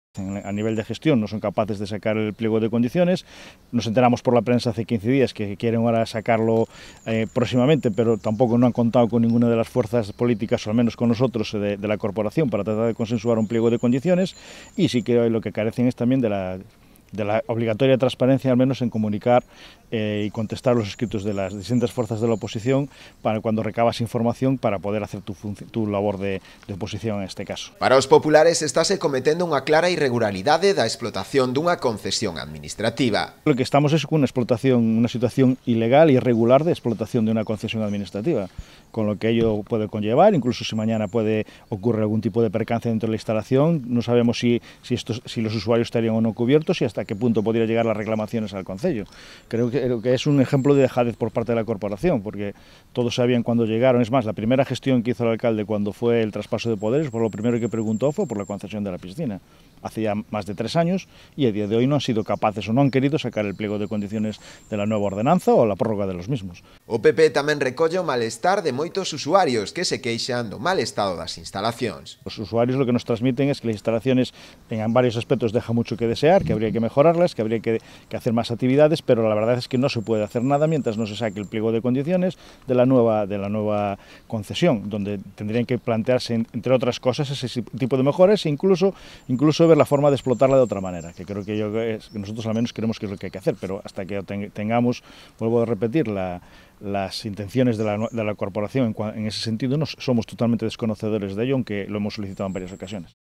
A nivel de gestión no son capaces de sacar el pliego de condiciones. Nos enteramos por la prensa hace 15 días que quieren ahora sacarlo próximamente, pero tampoco no han contado con ninguna de las fuerzas políticas, o al menos con nosotros, de la corporación, para tratar de consensuar un pliego de condiciones. Y sí que lo que carecen es también de la obligatoria transparencia, al menos en comunicar y contestar los escritos de las distintas fuerzas de la oposición para cuando recabas información para poder hacer tu labor de oposición en este caso. Para os populares estáse cometendo unha clara irregularidade da explotación dunha concesión administrativa. Lo que estamos es con una situación ilegal y irregular de explotación de una concesión administrativa, con lo que ello puede conllevar, incluso si mañana ocurre algún tipo de percance dentro de la instalación, no sabemos si los usuarios estarían o no cubiertos y hasta qué punto podría llegar las reclamaciones al concello. Creo que es un ejemplo de dejadez por parte de la corporación, porque todos sabían cuando llegaron. Es más, la primera gestión que hizo el alcalde cuando fue el traspaso de poderes, por lo primero que preguntó fue por la concesión de la piscina. Hace ya más de 3 años y a día de hoy no han sido capaces o no han querido sacar el pliego de condiciones de la nueva ordenanza o la prórroga de los mismos. O PP tamén recolle o malestar de moitos usuarios que se queixan do mal estado das instalacións. Los usuarios lo que nos transmiten es que las instalaciones en varios aspectos dejan mucho que desear, que habría que mejorarlas, que habría que hacer más actividades, pero la verdad es que no se puede hacer nada mientras no se saque el pliego de condiciones de la nueva concesión, donde tendrían que plantearse, entre otras cosas, ese tipo de mejoras e incluso ver la forma de explotarla de otra manera, que creo que nosotros al menos creemos que es lo que hay que hacer, pero hasta que tengamos, vuelvo a repetir, las intenciones de la corporación en ese sentido, no somos totalmente desconocedores de ello, aunque lo hemos solicitado en varias ocasiones.